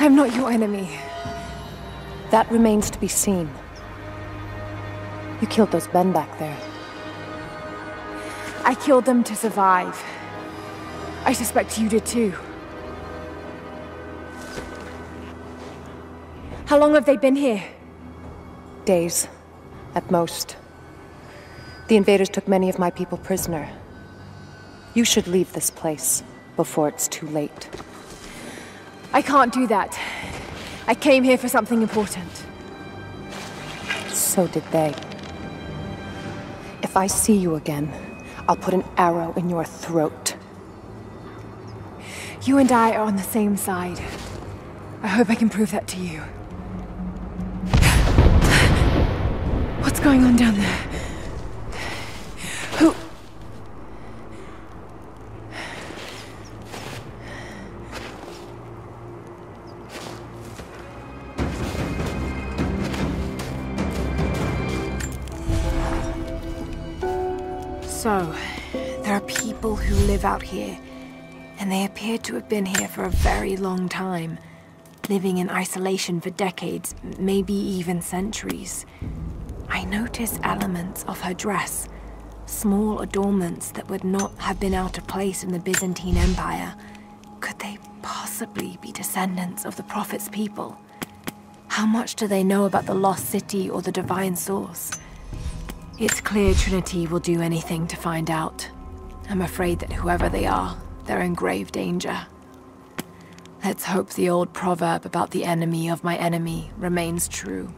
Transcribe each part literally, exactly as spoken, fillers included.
I'm not your enemy. That remains to be seen. You killed those men back there. I killed them to survive. I suspect you did too. How long have they been here? Days, at most. The invaders took many of my people prisoner. You should leave this place before it's too late. I can't do that. I came here for something important. So did they. If I see you again, I'll put an arrow in your throat. You and I are on the same side. I hope I can prove that to you. What's going on down there? Who... So, there are people who live out here, and they appear to have been here for a very long time, living in isolation for decades, maybe even centuries. I notice elements of her dress, small adornments that would not have been out of place in the Byzantine Empire. Could they possibly be descendants of the Prophet's people? How much do they know about the Lost City or the Divine Source? It's clear Trinity will do anything to find out. I'm afraid that whoever they are, they're in grave danger. Let's hope the old proverb about the enemy of my enemy remains true.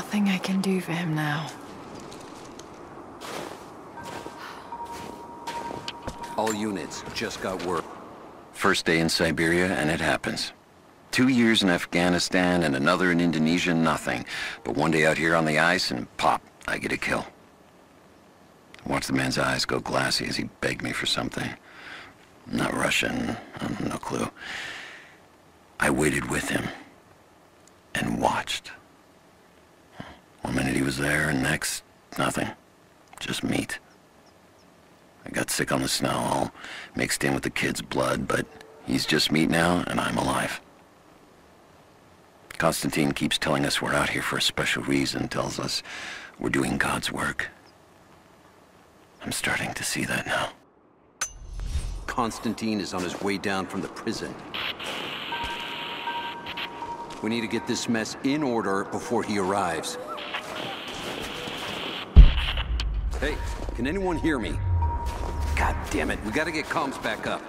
nothing I can do for him now. All units just got word. First day in Siberia, and it happens. Two years in Afghanistan and another in Indonesia, nothing. But one day out here on the ice, and pop, I get a kill. Watch the man's eyes go glassy as he begged me for something. Not Russian, no clue. I waited with him and watched. One minute he was there, and next, nothing. Just meat. I got sick on the snow, all mixed in with the kid's blood, but he's just meat now, and I'm alive. Konstantin keeps telling us we're out here for a special reason, tells us we're doing God's work. I'm starting to see that now. Konstantin is on his way down from the prison. We need to get this mess in order before he arrives. Hey, can anyone hear me? God damn it, we gotta get comms back up.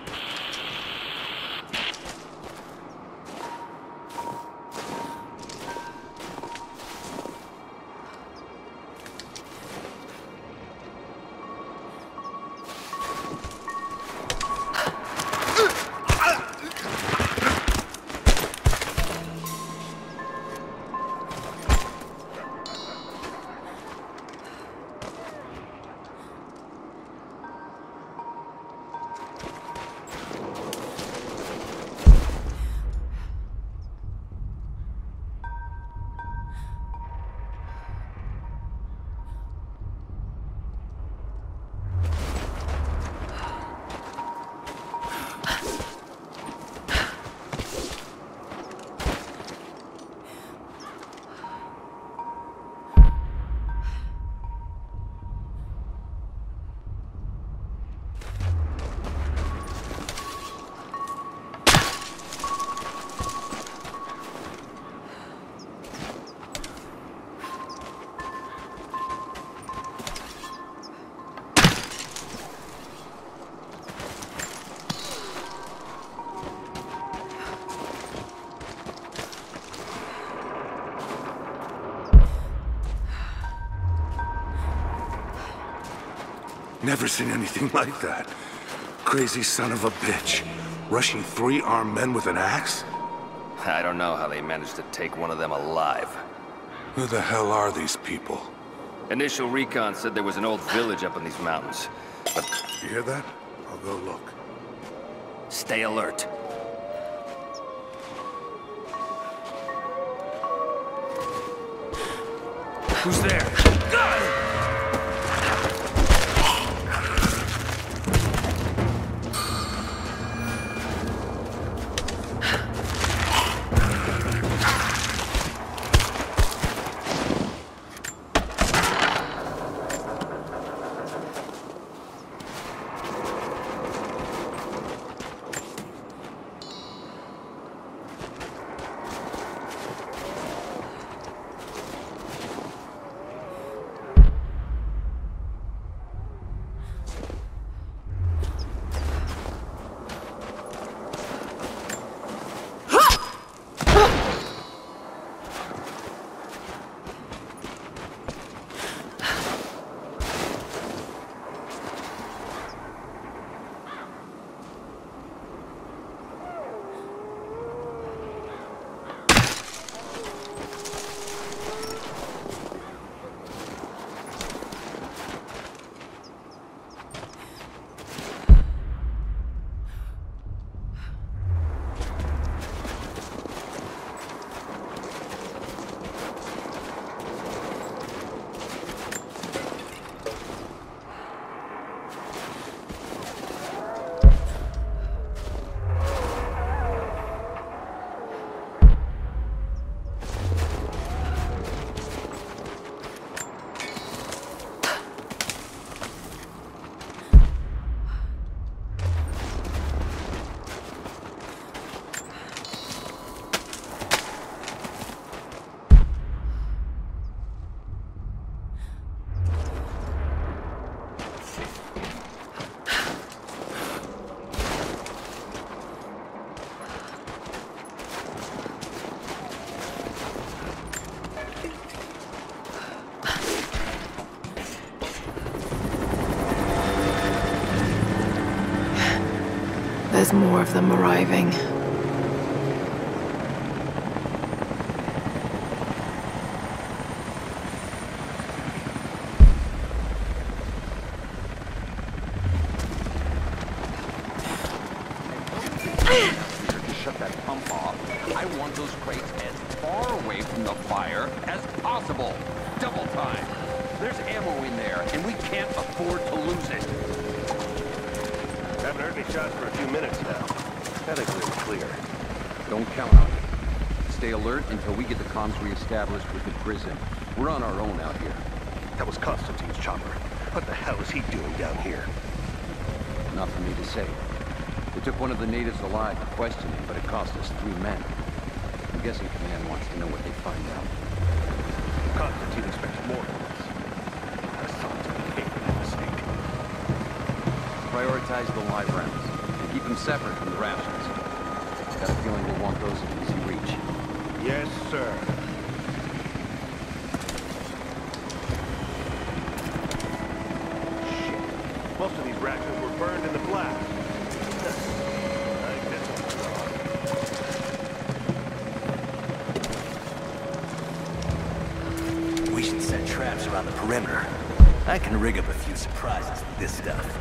Never seen anything like that. Crazy son of a bitch. Rushing three armed men with an axe? I don't know how they managed to take one of them alive. Who the hell are these people? Initial recon said there was an old village up in these mountains. But You hear that? I'll go look. stay alert. Who's there? There's more of them arriving. Shut that pump off. I want those crates as far away from the fire as possible. Double time. There's ammo in there, and we can't afford to lose it. Haven't heard any shots for a few minutes now. I think we're clear. Don't count on it. Stay alert until we get the comms re-established with the prison. We're on our own out here. That was Constantine's chopper. What the hell is he doing down here? Not for me to say. They took one of the natives alive to question him, but it cost us three men. I'm guessing Command wants to know what they find out. Constantine expects more from us. I saw it to be a mistake. Prioritize the live rounds. And keep them separate from the rations. Got a feeling we'll want those in easy reach. Yes, sir. Shit. Most of these rations were burned in the blast. We should set traps around the perimeter. I can rig up a few surprises with this stuff.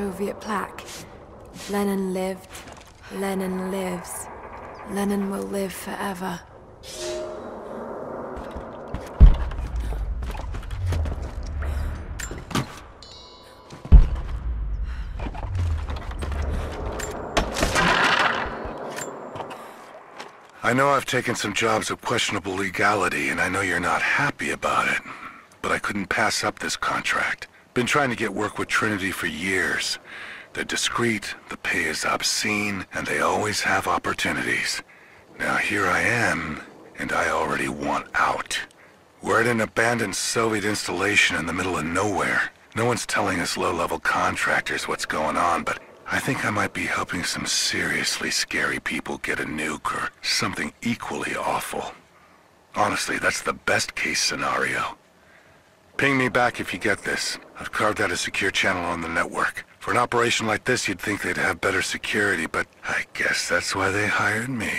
Soviet plaque. Lenin lived, Lenin lives. Lenin will live forever. I know I've taken some jobs of questionable legality, and I know you're not happy about it. But I couldn't pass up this contract. Been trying to get work with Trinity for years. They're discreet, the pay is obscene, and they always have opportunities. Now here I am, and I already want out. We're at an abandoned Soviet installation in the middle of nowhere. No one's telling us low-level contractors what's going on, but I think I might be helping some seriously scary people get a nuke or something equally awful. Honestly, that's the best-case scenario. Ping me back if you get this. I've carved out a secure channel on the network. For an operation like this, you'd think they'd have better security, but I guess that's why they hired me.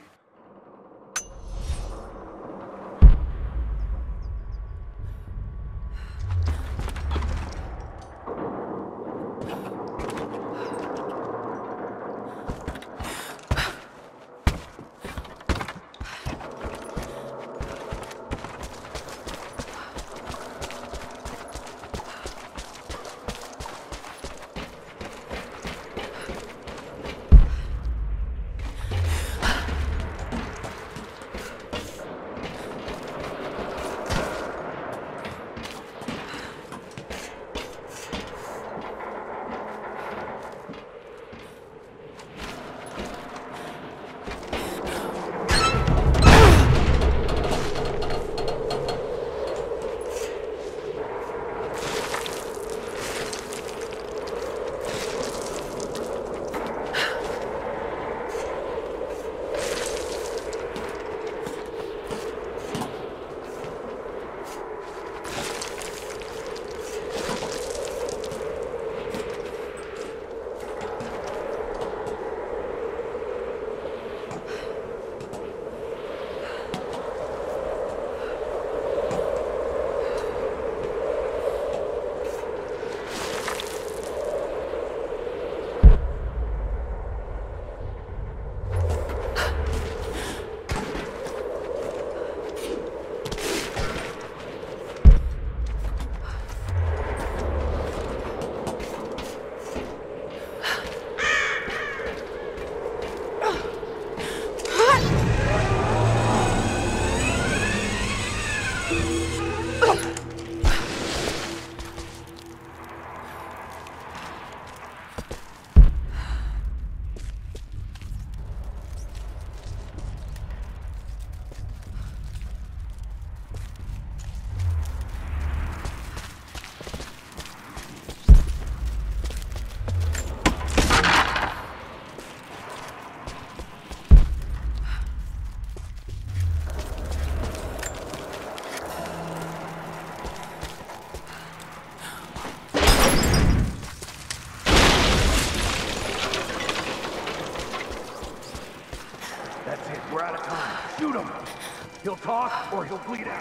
He'll talk, or he'll bleed out.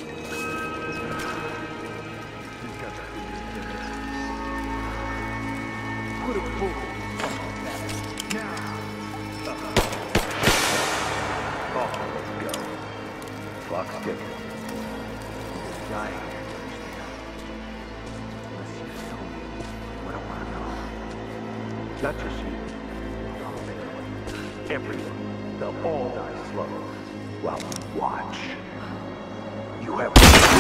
Put a bullet now. Oh, let's go. Clock's ticking. He's dying. Unless you tell me what I want to know. Not just you. Everyone. They'll all die slow. Well, watch. You have...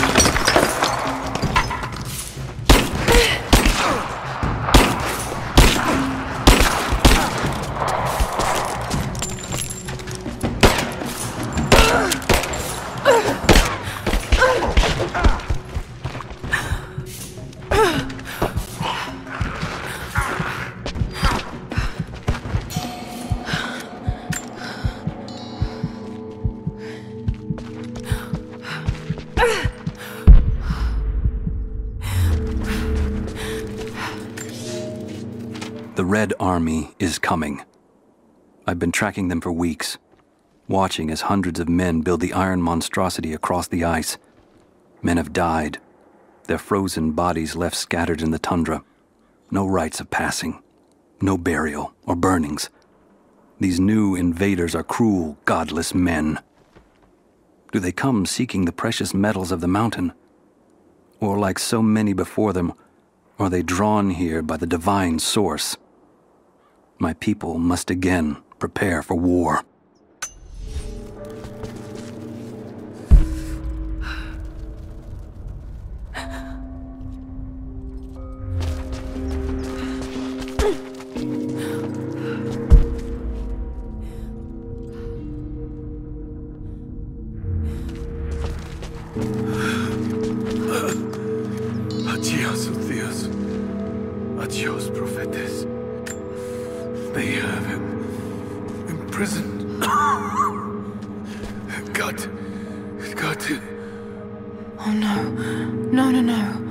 The Red Army is coming. I've been tracking them for weeks, watching as hundreds of men build the iron monstrosity across the ice. Men have died, their frozen bodies left scattered in the tundra. No rites of passing. No burial or burnings. These new invaders are cruel, godless men. Do they come seeking the precious metals of the mountain? Or like so many before them, are they drawn here by the divine source? My people must again prepare for war. Adios, Theos. Adios, Prophetes. They have him imprisoned. God. God. Oh no. No, no, no.